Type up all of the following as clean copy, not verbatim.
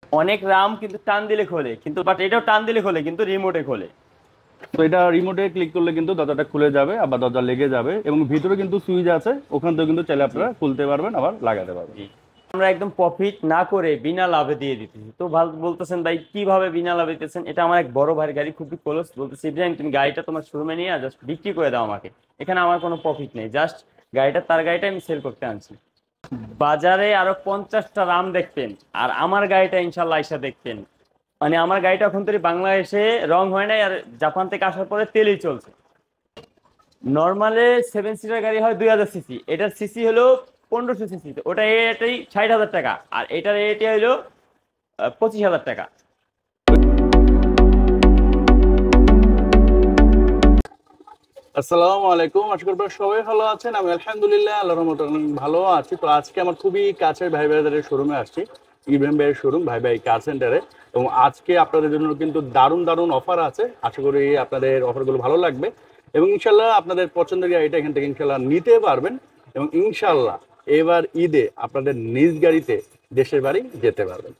অনেক রাম কিন্তু টান দিলে খোলে, কিন্তু বাট এটাও টান দিলে খোলে কিন্তু রিমোটে খোলে। তো এটা রিমোটে ক্লিক করলে কিন্তু দরজাটা খুলে যাবে, আবার দরজা লেগে যাবে, এবং ভিতরে কিন্তু সুইচ আছে, ওখান থেকে কিন্তু চাইলে জি আপনারা খুলতে পারবেন আবার লাগাতে পারবেন। জি। আমরা একদম প্রফিট না করে বিনা লাভে দিয়ে দিতেছি, তো ভালো বলতেছেন ভাই কিভাবে বিনা লাভে দিতেছেন? এটা আমার এক বড় ভাইয়ের গাড়ি, খুবই ক্লোজ, বলতেছি ইব্রাহিম তুমি গাড়িটা তোমার শোরুমে নিয়ে জাস্ট বিক্রি করে দাও আমাকে, এখানে আমার কোনো প্রফিট নেই, জাস্ট গাড়িটা তার গাড়িটা আমি সেল করতে আনছি। বাজারে আরো 50টা রাম দেখতেন, আর আমার গাড়িটা ইনশাল্লাহ আইসা দেখতেন। মানে আমার গাড়িটা এখন তৈরি বাংলাদেশে রং হয় নাই, আর জাপান থেকে আসার পরে তেলেই চলছে। নর্মালে 7 সিটার গাড়ি হয় 2000 সিসি, এটার সিসি হলো 1500 সিসি, ওটা এটাই 60,000 টাকা, আর এটার এটি হলো 25,000 টাকা। আসসালামু আলাইকুম, আশা করি আপনারা সবাই ভালো আছেন। আমি আলহামদুলিল্লাহ আল্লাহর রহমতে অনেক ভালো আছি। তো আজকে আমার খুবই কাছের ভাই ভাইদের শোরুমে আসছি, ইব্রাহিম ভাইয়ের শোরুম, ভাই ভাই কার সেন্টারে। এবং আজকে আপনাদের জন্য কিন্তু দারুণ দারুণ অফার আছে, আশা করি আপনাদের অফারগুলো ভালো লাগবে, এবং ইনশাল্লাহ আপনাদের পছন্দের গাড়িটা এখান থেকে ইনশাল্লাহ নিতে পারবেন, এবং ইনশাল্লাহ এবার ঈদে আপনাদের নিজ গাড়িতে দেশের বাড়ি যেতে পারবেন।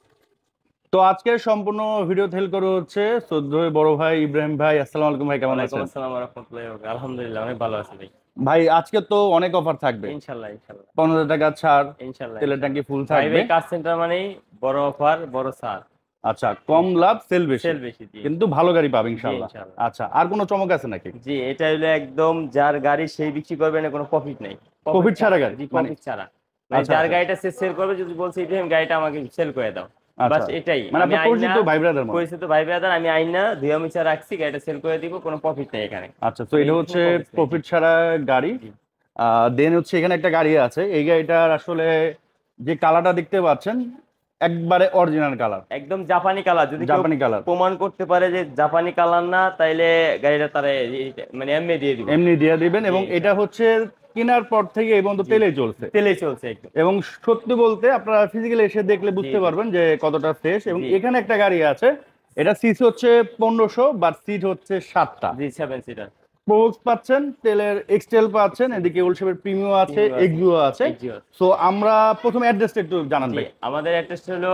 তো আজকের সম্পূর্ণ ভিডিও হেল্প করে হচ্ছে শ্রদ্ধেয় বড় ভাই ইব্রাহিম ভাই। আসসালামু আলাইকুম ভাই, কেমন ওয়ালাইকুম আছেন? আসসালাম ওয়া রাহমাতুল্লাহি ওয়া বারাকাতুহু। আলহামদুলিল্লাহ অনেক ভালো আছি ভাই। ভাই আজকে তো অনেক অফার থাকবে, ইনশাল্লাহ ইনশাল্লাহ। 15,000 টাকা ছাড়, ইনশাল্লাহ তেলের ইনশাল্লাহ। ট্যাঙ্কি ফুল ভাই থাকবে। ভাই কার সেন্টার মানেই বড় অফার, বড় ছাড়। আচ্ছা, কম লাভ ইনশাল্লাহ। সেল বেশি, সেল বেশি, জি। কিন্তু ভালো গাড়ি পাবে জি ইনশাল্লাহ। ইনশাল্লাহ। আচ্ছা, আর কোনো চমক আছে নাকি? জি, এটা হলো একদম যার গাড়ি সেই বিক্রি করবে না, কোনো প্রফিট নেই। প্রফিট প্রফিট ছাড়া ছাড়া, গাড়ি জি মানে? প্রফিট ছাড়া। মানে আচ্ছা যার আচ্ছা গাড়িটা সে সেল করবে, যদি বলছে ইব্রাহিম গাড়িটা আমাকে সেল করে দাও, আচ্ছা, বাস এটাই। মানে আমি আপনার আইনা পরিচিত ভাই ব্রাদার মনে? পরিচিত ভাই ব্রাদার, আমি আইনা দুই মিছা রাখছি, গাড়িটা সেল করে দিব, কোনো প্রফিট নেই এখানে। আচ্ছা, তো এই এটা কোনো হচ্ছে প্রফিট নেই, জি প্রফিট ছাড়া গাড়ি। জি দেন হচ্ছে এখানে একটা গাড়ি আছে, এই গাড়িটার আসলে যে কালারটা দেখতে পাচ্ছেন একবারে অরিজিনাল কালার, একদম জাপানি কালার। যদি কেউ জাপানি কালার। প্রমাণ করতে পারে যে জাপানি কালার না, তাইলে গাড়িটা তারা মানে এমনি দিয়ে দিব। এমনি দিয়ে দিবেন, জি এবং এটা ইনশাল্লাহ। হচ্ছে কেনার পর থেকে এই পর্যন্ত জি, তেলেই চলছে। তেলেই চলছে একদম। এবং সত্যি বলতে আপনারা ফিজিক্যালি এসে দেখলে জি বুঝতে জি পারবেন যে কতটা ফ্রেশ। এবং জি এখানে একটা গাড়ি আছে, এটা সিসি হচ্ছে 1500, বাট সিট হচ্ছে 7টা। জি, 7 সিটার। প্রোবক্স পাচ্ছেন, তেলের এক্সটেল পাচ্ছেন, এদিকে ওলশেপের প্রিমিও আছে, প্রিমিয়াম আছে, এক্সিও আছে। এক্সিও আছে। সো আমরা প্রথমে অ্যাড্রেসটা একটু জানান জি, ভাই। আমাদের অ্যাড্রেস হলো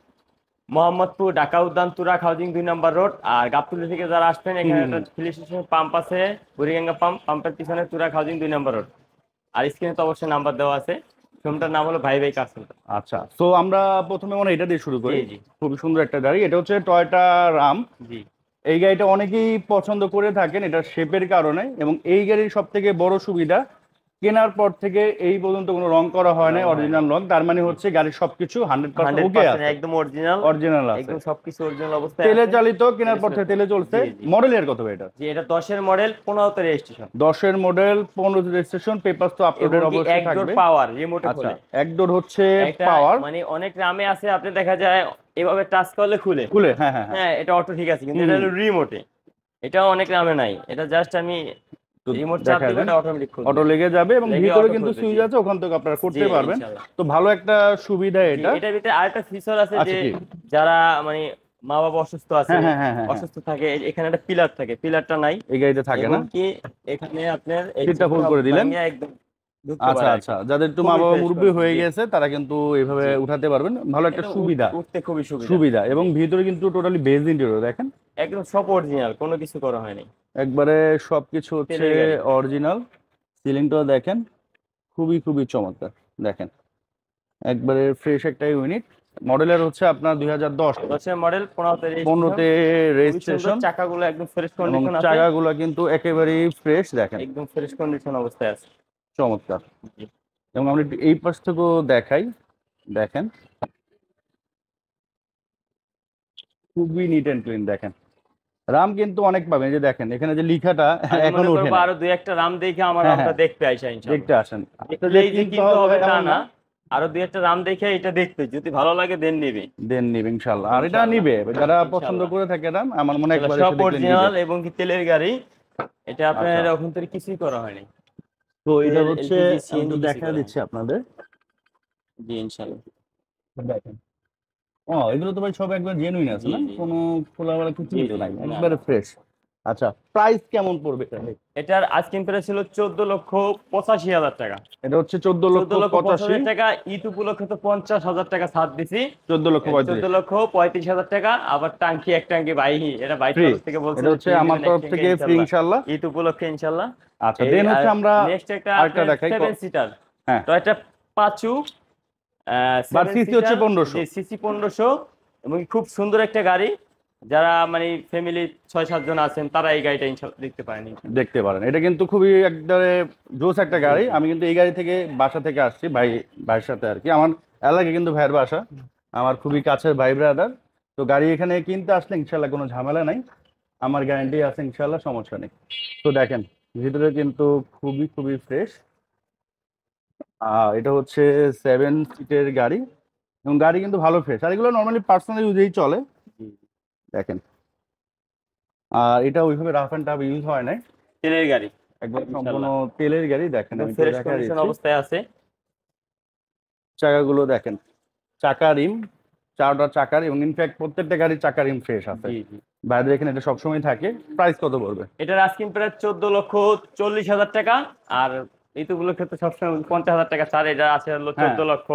মোহাম্মদপুর, ঢাকা উদ্যান, তুরাগ হাউজিং 2 নম্বর রোড। আর গাবতলী থেকে যারা আসবেন, এখানে হুম। একটা পুলিশ স্টেশন পাম্প আছে, বুড়িগঙ্গা পাম্প, পাম্পের পিছনে তুরাগ হাউজিং 2 নম্বর রোড। আর স্ক্রিনে তো অবশ্যই নাম্বার দেওয়া আছে। শোরুমটার নাম হলো ভাই ভাই কার সেন্টার। আচ্ছা, তো আমরা প্রথমে মনে হয় এটা দিয়ে শুরু জি করি। জি খুবই সুন্দর একটা গাড়ি, এটা হচ্ছে টয়োটা রাম। জি এই গাড়িটা অনেকেই পছন্দ করে থাকেন এটার শেপের কারণে, এবং এই গাড়ির সব থেকে বড় সুবিধা, কেনার পর থেকে এই পর্যন্ত কোনো রং করা হয় না, রং হয় নাই। অরিজিনাল রং। তার মানে জি, হচ্ছে গাড়ির সবকিছু 100% হান্ড্রেড ওকে পার্সেন্ট আছে, একদম অরিজিনাল। অরিজিনাল আছে। একদম সবকিছু অরিজিনাল অবস্থায় তেলে আছে। চালিত, কেনার তেলে পর ছিল থেকে তো। তেলে চলছে। জি জি মডেল এর কত এটা? জি, এটা 10-এর মডেল, 15তে রেজিস্ট্রেশন। 10-এর মডেল, 15 রেজিস্ট্রেশন, পেপার তো এবং আপলোডের কি অবশ্যই এক ডোর থাকবে। পাওয়ার, রিমোটে আচ্ছা, খোলে। এক ডোর হচ্ছে একটা পাওয়ার। মানে অনেক রামে আছে, আপনি দেখা যায় এভাবে টাচ করলে খুলে। খুলে, হ্যাঁ হ্যাঁ হ্যাঁ। হ্যাঁ, এটা অটো ঠিক আছে, কিন্তু হুম এটা হুম। হলো রিমোটে। এটাও অনেক রামে নাই, এটা জাস্ট আমি তো রিমোট চাপ দেখা দিব, দেন, এটা অটোমেটিক খুলবে। অটো লেগে যাবে, এবং লেগে ভিতরে অটো কিন্তু খুলবে, জি সুইচ আছে, ওখান থেকে আপনারা জি করতে পারবেন। ইনশাল্লাহ। তো ভালো একটা সুবিধা জি, এটা। এটার ভিতরে আরেকটা ফিচার আছে যে আচ্ছা, কি? যারা মানে মা বাবা অসুস্থ আছে, হ্যাঁ হ্যাঁ হ্যাঁ হ্যাঁ হ্যাঁ। অসুস্থ থাকে, এখানে একটা পিলার থাকে, পিলারটা নাই। এই গাড়িতে থাকে এবং না? কি এখানে আপনার এই সিটটা ফুল চিপটা করে দিলেন। ভাঙিয়ে একদম ঢুকতে আচ্ছা পারে আর আচ্ছা, কি। যাদের একটু মা খুবই বাবা ফ্রেশ মুরব্বি কন্ডিশন, হয়ে জি গেছে তারা কিন্তু এইভাবে জি। উঠাতে পারবেন, ভালো একটা এটা সুবিধা। উঠতে খুবই সুবিধা, সুবিধা, এবং জি। ভিতরে কিন্তু টোটালি বেজ ইন্টেরিয়র দেখেন, একদম সব অরিজিনাল, কোনো কিছু করা হয়নি। একবারে সবকিছু হচ্ছে তেলের গাড়ি। অরিজিনাল। সিলিংটাও দেখেন, খুবই খুবই চমৎকার। দেখেন, একবারে ফ্রেশ একটা ইউনিট। মডেলের হচ্ছে আপনার 2010, 10-এর মডেল, 15তে রেজিস্ট্রেশন। 15তে খুবই সুন্দর, রেজিস্ট্রেশন, চাকাগুলো একদম ফ্রেশ এবং কন্ডিশন আছে। চাকাগুলো কিন্তু একেবারেই ফ্রেশ দেখেন, একদম ফ্রেশ কন্ডিশন অবস্থায় আছে, চমৎকার। জি। এবং আমরা একটু এই পাশ থেকেও দেখাই, দেখেন, খুবই নিট অ্যান্ড ক্লিন দেখেন। রাম কিন্তু অনেক পাবেন, এই যে দেখেন এখানে যে লিখাটা আমি মনে এখনো ওঠে করবো নাই। আরো দুই একটা রাম দেখে আমার হ্যাঁ রামটা হ্যাঁ, দেখতে আইসা ইনশাল্লাহ। দেখতে আসেন, আপনার যে দেখলেই যে কিনতে কিনতে হবে হবে তা এমন না, না। আরো দুই একটা রাম দেখে এটা দেখবে, যদি ভালো লাগে দেন নিবে। দেন নিবে ইনশাল্লাহ, আর এটা ইনশাল্লাহ নিবে যারা পছন্দ ইনশাল্লাহ। করে থাকে রাম, আমার মনে হয় ইনশাল্লাহ একবার সব এসে দেখলে নিবে। অরিজিনাল এবং কি তেলের গাড়ি। এটা আচ্ছা, আপনার ওখান থেকে কিছুই করা হয়নি। তো এটা তেল, হচ্ছে, এলপিজি, আমি সিএনজি একটু কিছুই দেখা করা দিচ্ছি হয়নি। আপনাদের। জি ইনশাল্লাহ। দেখেন, ও এগুলো তো ভাই সব একবার জেনুইন আছে জি না, জি কোনো খোলামেলা জি কিছুই তো জি, নাই, না একবারে না। ফ্রেশ। আচ্ছা, প্রাইস কেমন পড়বে এটা? এটার আস্কিং প্রাইস ছিল 14,85,000 টাকা। এটা হচ্ছে 14,85,000। টাকা। ঈদ উপলক্ষে তো 50,000 টাকা ছাড় দিছি। 14,35,000 14,35,000 টাকা। আবার টাঙ্কি এক টাঙ্কি ভাই, এটা বাইক ফ্রি। তরফ থেকে বলছে এটা যে হচ্ছে free আমার দিবেন এক তরফ টাঙ্কি থেকে ফ্রি ইনশাল্লাহ। ইনশাআল্লাহ। ঈদ উপলক্ষে ইনশাল্লাহ। আচ্ছা, দেন হচ্ছে আমরা নেক্সট একটা আরেকটা আপনার দেখাই। 7 সিটার হ্যাঁ, টয়োটা পাচু বার 7 সিসি হচ্ছে সিটার, 1500। যে সিসি 1500, এবং খুব সুন্দর একটা গাড়ি। যারা মানে ফ্যামিলি 6-7 জন আছেন তারা এই গাড়িটা ইনশাল্লাহ দেখতে পারেন। দেখতে পারেন, এটা কিন্তু খুবই একবারে জোস একটা জি গাড়ি। জি আমি কিন্তু এই গাড়ি থেকে বাসা থেকে আসছি ভাইয়ের সাথে আর কি। আমার এলাকায় কিন্তু ভাইয়ের বাসা, আমার খুবই কাছের ভাই ব্রাদার। তো গাড়ি এখানে কিনতে আসলে ইনশাল্লাহ কোনো ঝামেলা নাই, আমার গ্যারান্টি আছে ইনশাল্লাহ, সমস্যা নেই। তো দেখেন ভিতরে কিন্তু খুবই খুবই ফ্রেশ। এটা হচ্ছে 7 সিটের গাড়ি, এবং গাড়ি কিন্তু ভালো ফ্রেশ। আর এগুলো নর্মালি পার্সোনাল ইউজেই চলে। জি। দেখেন, আর এটা ওইভাবে রাফ অ্যান্ড টাফ ইউজ হয় না, তেলের গাড়ি একদম সম্পূর্ণ ইনশাল্লাহ, তেলের গাড়ি। দেখেন একদম আমি একটু ফ্রেশ দেখা কন্ডিশন দিচ্ছি, অবস্থায় আছে। চাকাগুলো দেখেন, চাকা রিম, চারটা চাকার, এবং ইনফ্যাক্ট প্রত্যেকটা গাড়ির চাকা রিম ফ্রেশ আছে। জি জি। বাইরে এখানে এটা সবসময় থাকে। প্রাইস কত পড়বে? এটার আস্কিং প্রাইস 14,40,000 টাকা। আর এইগুলোর ক্ষেত্রে সবসময় 50,000 টাকা ছাড়। এটা আছে হলো হ্যাঁ,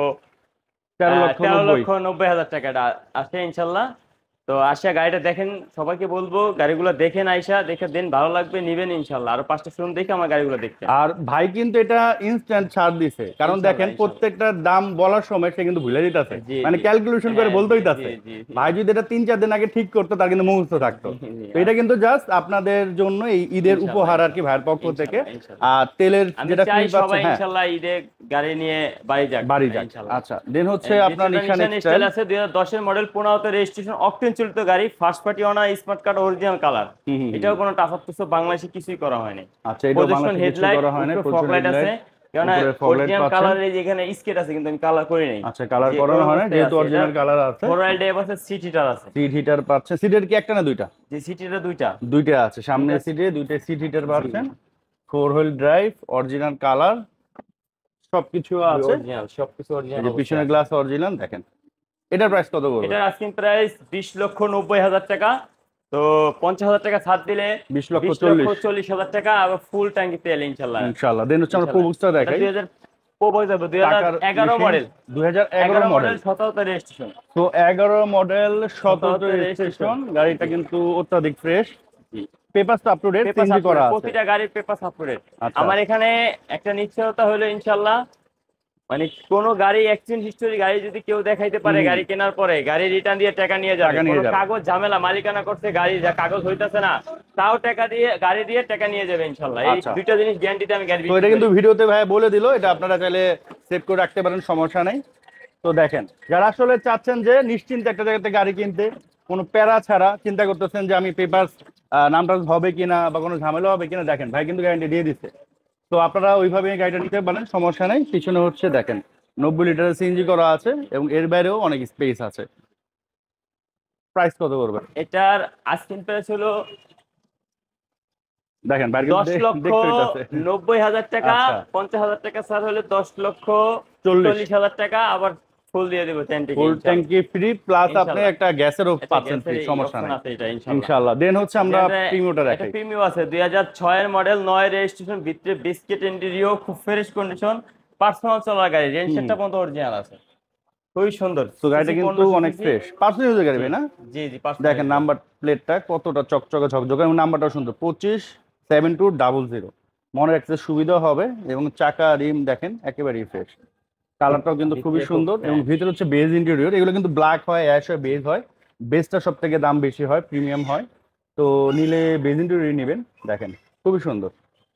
13,90,000। 13,90,000 টাকা। এটা আসে ইনশাল্লাহ। তো আসা গাড়িটা দেখেন, সবাইকে বলবো গাড়িগুলো দেখেন, আইসা দেখে দেন, ভালো লাগবে নিবেন ইনশাল্লাহ। আর 5টা শোরুম দেখে আমার গাড়িগুলো দেখতে আর ভাই কিন্তু এটা ইনস্ট্যান্ট ছাড় দিছে, কারণ ইনশাল্লাহ দেখেন ইনশাল্লাহ। প্রত্যেকটার দাম বলার সময় সে কিন্তু ভুলে দিতেছে, জি মানে জি। ক্যালকুলেশন করে হ্যাঁ বলতে জি জি হইতাছে। জি জি। ভাই যদি এটা 3-4 দিন আগে ঠিক করতো তার কিন্তু মুহূর্ত থাকতো। জি, জি, তো এটা কিন্তু জাস্ট আপনাদের জন্য এই ঈদের ইনশাল্লাহ উপহার আর কি, ভাইয়ের পক্ষ থেকে। ইনশাল্লাহ ইনশাল্লাহ। আর তেলের আমি যেটা চাই ফ্রি পাচ্ছে, সবাই হ্যাঁ, ইনশাল্লাহ ঈদে গাড়ি নিয়ে বাড়ি যাক বাড়ি যাক। ইনশাল্লাহ। আচ্ছা, দেন হচ্ছে আপনার নিশান নিশান এক্সটাইল। স্টাইল আছে 2010 এর মডেল, 15তে রেজিস্ট্রেশন, অকটেন চালিত গাড়ি, first party owner, smart card, original colour. হুম হুম হুম। এটাও কোনো টাফাপ কিছু বাংলাদেশে কিছুই করা হয়নি। আচ্ছা, এটাও প্রজেকশন বাংলাদেশে কিছু হেডলাইট, করা হয় না, উপরে ফগ প্রচুর লাইট আছে। হেডলাইট, কেননা উপরে ফগ লাইট অরিজিনাল পাচ্ছেন। কালার এই যে এখানে স্কেট আছে, কিন্তু আমি কালার করি নাই। আচ্ছা, কালার যে করানো ওই হয় না, অবস্থায় যেহেতু আছে। এটা অরিজিনাল কালার আছে। 4 ড্রাইভ আছে, সিট হিটার আছে। সিট হিটার পাচ্ছে। সিটের কি একটা না দুইটা? যে সিট হিটার দুইটা। দুইটা আছে, সামনের দুইটা। সিটে দুইটা সিট হিটার জি পাচ্ছেন। 4 হুইল ড্রাইভ, অরিজিনাল কালার, সবকিছু আছে। অরিজিনাল, সবকিছু এই অরিজিনাল যে অবস্থায় পিছনের আছে। Glass original. দেখেন এটার প্রাইস কত পড়বে? এটার আস্কিং প্রাইস 20,90,000 টাকা। তো 50,000 টাকা ছাড় দিলে 20,40,000 20,40,000 টাকা। আবার ফুল ট্যাঙ্কি তেল ইনশাল্লাহ ইনশাআল্লাহ। দেন হচ্ছে আমরা ইনশাল্লাহ। প্রবুক্সটা এটা দেখাই। 2000 প্রবল যাবে, টাকার 2011 মেশিন, মডেল। 2011 মডেল। 17তে রেজিস্ট্রেশন। তো 11 মডেল, 17 17তে রেজিস্ট্রেশন। রেজিস্ট্রেশন। গাড়িটা কিন্তু অত্যাধিক ফ্রেশ। পেপারস তো up to date, paper CNG করা আছে। প্রতিটা গাড়ির পেপার সাপোর্টেড। আচ্ছা, আমার এখানে একটা নিশ্চয়তা হলো ইনশাল্লাহ, মানে কোনো গাড়ি অ্যাক্সিডেন্ট হিস্টোরি গাড়ি যদি কেউ দেখাইতে পারে হুম, গাড়ি কেনার পরে, গাড়ি রিটার্ন দিয়ে টাকা নিয়ে যাবে। টাকা নিয়ে কোনো যাবে। কাগজ ঝামেলা মালিকানা করছে, গাড়ি যা কাগজ হইতাছে না, তাও টাকা দিয়ে গাড়ি দিয়ে টাকা নিয়ে যাবে ইনশাল্লাহ। এই আচ্ছা, দুইটা জিনিস গ্যারান্টিতে আমি গাড়ি তো এটা বিক্রি কিন্তু করি। ভিডিওতে ভাই বলে দিল, এটা আপনারা চাইলে সেভ করে রাখতে পারেন, সমস্যা নেই। তো দেখেন, যারা আসলে চাচ্ছেন যে নিশ্চিন্তে একটা জায়গাতে গাড়ি কিনতে, কোনো প্যারা ছাড়া, চিন্তা করতেছেন যে আমি পেপার নামটা হবে কিনা বা কোনো ঝামেলা হবে কিনা, দেখেন ভাই কিন্তু গ্যারান্টি দিয়ে দিচ্ছে। তো আপনারা ওইভাবে গাড়িটা নিতে পারেন, সমস্যা নেই। পিছনে হচ্ছে দেখেন 90 লিটারের সিএনজি করা আছে, এবং এর বাইরেও অনেক স্পেস আছে। প্রাইস কত করবে? এটার আস্কিং প্রাইস হলো দেখেন বাইরে কিন্তু 10,90,000 টাকা। আচ্ছা, 50,000 টাকা স্যার হলে 40 10,40,000 টাকা। আবার ফুল দিয়ে দেবো ট্যাঙ্কি ফুল ট্যাঙ্কি ফ্রি, প্লাস আপনি ইনশাল্লাহ। একটা গ্যাসেরও এটা পাচ্ছেন ফ্রি, গ্যাসের সমস্যা অপশন নেই আছে এটা ইনশাল্লাহ। ইনশাআল্লাহ। দেন হচ্ছে আমরা প্রিমিওটা এটা দেখাই। প্রিমিয়াম আছে 2006 এর মডেল, 9 রেজিস্ট্রেশন, ভিতরে বিস্কিট ইন্টেরিয়র, খুব ফ্রেশ কন্ডিশন, পার্সোনাল চলার গাড়ি, রেঞ্জ সেটটা পর্যন্ত অরিজিনাল আছে, খুবই সুন্দর। তো গাড়িটা কিন্তু অনেক ফ্রেশ, পার্সোনাল ইউজ গাড়ি ভাই না? জি জি। দেখেন নাম্বার প্লেটটা কতটা চকচকে ঝকঝকে, এবং নাম্বারটাও সুন্দর, 257200। মনে রাখতে সুবিধা হবে। এবং চাকা রিম দেখেন একেবারেই ফ্রেশ। কালারটাও কিন্তু খুবই ভিতরে সুন্দর, এবং হ্যাঁ। ভিতরে হচ্ছে বেজ ইন্টেরিয়র। এগুলো কিন্তু ব্ল্যাক হয়, অ্যাশ হয়, বেজ হয়। বেজটা সব থেকে দাম বেশি হয়, প্রিমিয়াম হয়। তো নিলে বেজ ইন্টেরিয়র নেবেন। দেখেন খুবই সুন্দর,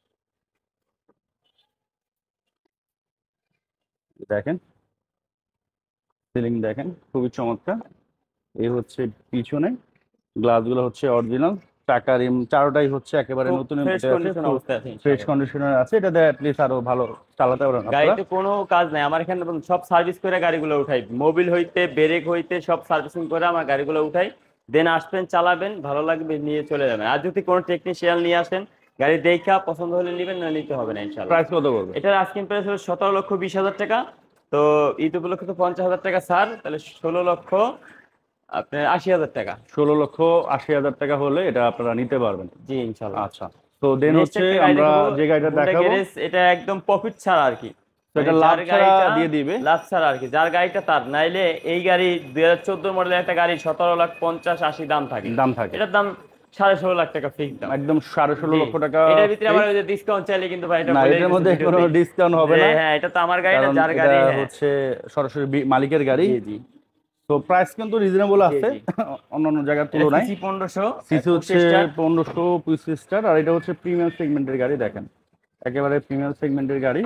দেখেন সিলিং দেখেন খুবই চমৎকার। এই হচ্ছে পিছনে গ্লাসগুলো হচ্ছে অরিজিনাল, চাকা রিম চারোটাই হচ্ছে একেবারে খুব নতুনের ফ্রেশ মধ্যে আছে, কন্ডিশন অবস্থায় আছে ফ্রেশ ইনশাল্লাহ। কন্ডিশনার আছে। এটাতে অ্যাটলিস্ট আরো ভালো চালাতে পারেন আপনারা। গাড়িতে কোনো কাজ নাই আমার এখানে, সব সার্ভিস করে গাড়িগুলো উঠাই, মোবিল হইতে ব্রেক হইতে সব সার্ভিসিং করে আমার গাড়িগুলো উঠাই। দেন আসবেন, চালাবেন, ভালো লাগবে, নিয়ে চলে যাবেন। আর যদি কোনো টেকনিশিয়ান নিয়ে আসেন, গাড়ি দেখা পছন্দ হলে নেবেন, না নিতে হবে না ইনশাল্লাহ। প্রাইস কত করবে? এটার আস্কিং প্রাইস হলো 17,20,000 টাকা। তো ঈদ উপলক্ষে তো 50,000 টাকা ছাড়, তাহলে আপনার 80,000 টাকা। 16,80,000 টাকা হলে এটা আপনারা নিতে পারবেন। জি ইনশাল্লাহ। আচ্ছা, তো দেন নেক্সট হচ্ছে একটা গাড়ি আমরা দেখাবো, যে গাড়িটা হুন্ডা দেখাবো গ্যারেজ। এটা একদম প্রফিট ছাড়া আর কি, তো মানে এটা লাভ যার ছাড়া গাড়িটা দিয়ে দিবে। লাভ ছাড়া আর কি, যার গাড়িটা তার। নাইলে এই গাড়ি 2014 মডেলের একটা গাড়ি 17,50,80 দাম থাকে, দাম থাকে এটার দাম 16.5 লাখ টাকা ফিক্স দাম। একদম 16.5 জি। লক্ষ টাকা এটার ভিতরে আবার fix। ওই যে ডিসকাউন্ট চাইলে কিন্তু ভাই এটা না, বলেই এটার দিছি মধ্যে কোনো ভিডিওতে ডিসকাউন্ট হবে যে না, হ্যাঁ এটা তো আমার গাড়ি না, কারণ যার এটা গাড়ি। হ্যাঁ হচ্ছে সরাসরি মালিকের গাড়ি। জি জি তো প্রাইস কিন্তু রিজনেবল জি আছে জি। অন্যান্য জায়গার এটা তুলনায়। সিসি 1500, সিসি হচ্ছে 1500 25 স্টার, আর এটা হচ্ছে প্রিমিয়াম সেগমেন্টের গাড়ি। দেখেন একেবারে প্রিমিয়াম সেগমেন্টের গাড়ি,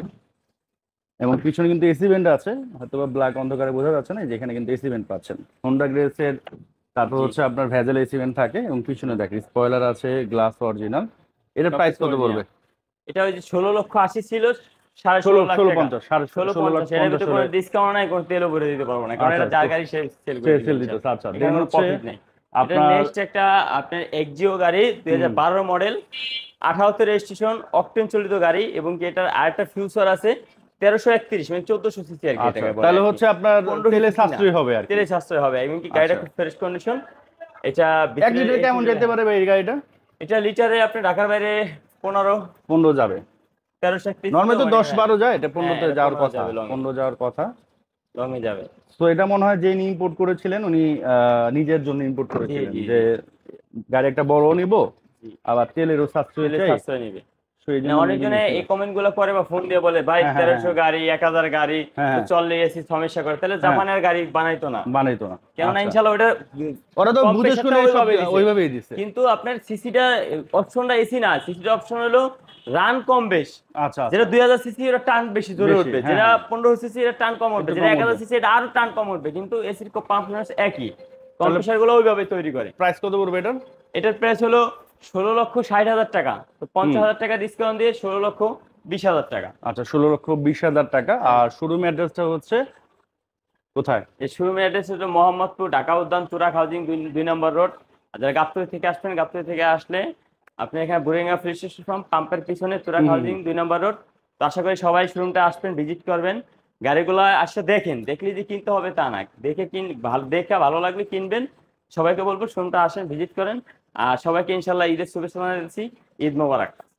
এবং পিছনে কিন্তু এসি ভেন্ট আছে, হয়তো বা ব্ল্যাক অন্ধকারে বোঝা যাচ্ছে না, যেখানে কিন্তু এসি ভেন্ট পাচ্ছেন হোন্ডা গ্রেসের। তারপর জি। হচ্ছে আপনার ভেজেল এসি ভেন্ট থাকে, এবং পিছনে দেখেন স্পয়লার আছে, গ্লাস অরিজিনাল। এটার প্রাইস সবকিছু কত পড়বে? এটা ওই যে 16,80,000 ছিল, 16.5 লাখ টাকা। 1650 16 লাখ 16,50 এর ভিতরে 50 কোনো হলে ডিসকাউন্ট নাই, কোনো তেলও ভরে দিতে পারবো না, কারণ আচ্ছা, এটা যার তো গাড়ি সে সেল করে দিবে সেল দিতে। ইনশাআল্লাহ। আচ্ছা, দেন এখানে কোনো হচ্ছে প্রফিট নেই। এটা আপনার নেক্সট একটা আপনার এক্সিও গাড়ি 2012 মডেল, 18তে রেজিস্ট্রেশন, অকটেন চালিত গাড়ি, এবং কি এটার আরেকটা ফিউচার আছে 1331, মানে 1400 সিসি আর কি, আচ্ছা, এটাকে বলে তাহলে আর কি। হচ্ছে আপনার 1500 তেলে সিসি না, সাশ্রয় হবে আর কি। তেলে সাশ্রয় হবে, এবং কি গাড়িটা আচ্ছা, খুব ফ্রেশ কন্ডিশন। এটা 1 লিটার কেমন যেতে পারে ভাই এই গাড়িটা? এটা লিটারে আপনি ঢাকার বাইরে 15, 15 যাবে। 1331 নর্মালি তো মানে 10-12 যায়, এটা 15 তে এটা যাওয়ার 15 কথা, যাবে, লং 15 যাওয়ার কথা। এ যাবে। তো এটা মনে হয় যিনি ইম্পোর্ট করেছিলেন উনি নিজের জন্য ইম্পোর্ট জি করেছিলেন, জি যে জি গাড়ি একটা বড় নিব, জি। আবার তেলেরও সাশ্রয় তেলে চাই, সাশ্রয় নিবে তো এই না, জন্য উনি অনেকজনে এই নিয়েছিলেন। কমেন্ট গুলো করে বা ফোন দিয়ে বলে ভাই হ্যাঁ, হ্যাঁ, 1300 গাড়ি 1000 গাড়ি হ্যাঁ, তো হ্যাঁ, চললে এসি সমস্যা করে, তাহলে হ্যাঁ, জাপানের গাড়ি বানাইতো না। বানাইতো না। কেননা আচ্ছা, ইনশাল্লাহ ওটা ওরা তো কম বুঝে প্রেশারটা শুনে সব ওইভাবে দিছে, ওইভাবেই দিছে। কিন্তু আপনার সিসিটা অপশনটা এসি না, সিসিটা অপশন হলো রান কম বেশ। আচ্ছা, যেটা আচ্ছা, 2000 সিসি ওটা টান বেশি জোরে বেশি, উঠবে, হ্যাঁ, যেটা হ্যাঁ, 1500 সিসি এটা টান কম উঠবে, একটু যেটা কম 1000 উঠবে। সিসি এটা আরো টান কম উঠবে, কিন্তু এসির পারফরম্যান্স একই, তাহলে কম্প্রেসার গুলো ওইভাবে তৈরি করে। প্রাইস কত পড়বে এটার? এটার প্রাইস হলো 16,60,000 টাকা, তো হুম, 50,000 টাকা ডিসকাউন্ট দিয়ে 16,20,000 টাকা। আচ্ছা, 16,20,000 টাকা। আর শোরুম অ্যাড্রেসটা হচ্ছে কোথায়? এই শোরুমের অ্যাড্রেস হলো মোহাম্মদপুর ঢাকা উদ্যান তুরাগ হাউজিং 2 নম্বর রোড। আর যারা গাবতলী থেকে আসবেন, গাবতলী থেকে আসলে আপনি এখানে বুড়িগঙ্গা পুলিশ স্টেশন পাম্পের পিছনে তুরাগ হুম, হুম, হাউজিং 2 নম্বর রোড। তো আশা করি সবাই শোরুমটা আসবেন, ভিজিট করবেন, গাড়িগুলো আসলে দেখেন, দেখলে যে কিনতে হবে তা না, দেখে ভালো দেখে ভালো লাগলে কিনবেন। সবাইকে বলবো শোরুমটা আসেন, ভিজিট করেন। আর সবাইকে ইনশাল্লাহ ঈদের শুভেচ্ছা জানাচ্ছি। ঈদ মোবারক।